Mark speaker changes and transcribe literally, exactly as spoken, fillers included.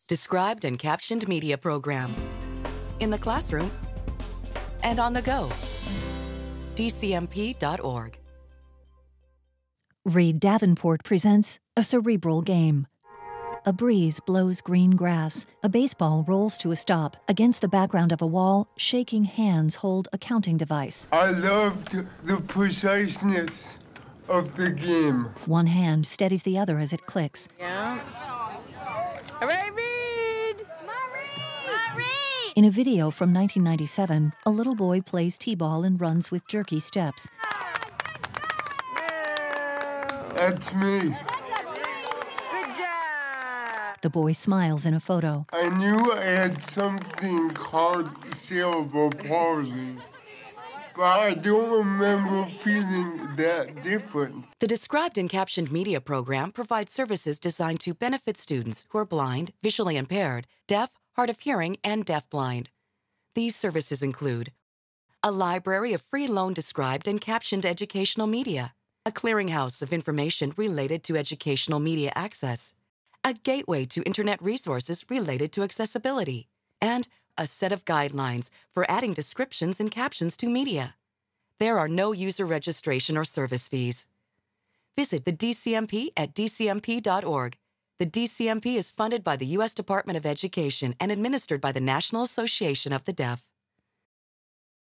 Speaker 1: Described and captioned media program. In the classroom and on the go. D C M P dot org.
Speaker 2: Reid Davenport presents a Cerebral game. A breeze blows green grass. A baseball rolls to a stop. Against the background of a wall, shaking hands hold a counting device.
Speaker 3: I loved the preciseness of the game.
Speaker 2: One hand steadies the other as it clicks.
Speaker 4: Yeah. Hooray, Reid! Marie!
Speaker 2: In a video from nineteen ninety-seven, a little boy plays t-ball and runs with jerky steps.
Speaker 3: That's me.
Speaker 4: Good job!
Speaker 2: The boy smiles in a photo.
Speaker 3: I knew I had something called cerebral palsy, but I don't remember feeling that different.
Speaker 1: The Described and Captioned Media program provides services designed to benefit students who are blind, visually impaired, deaf, hard of hearing, and deafblind. These services include a library of free loan described and captioned educational media, a clearinghouse of information related to educational media access, a gateway to internet resources related to accessibility, and a set of guidelines for adding descriptions and captions to media. There are no user registration or service fees. Visit the D C M P at D C M P dot org. The D C M P is funded by the U S Department of Education and administered by the National Association of the Deaf.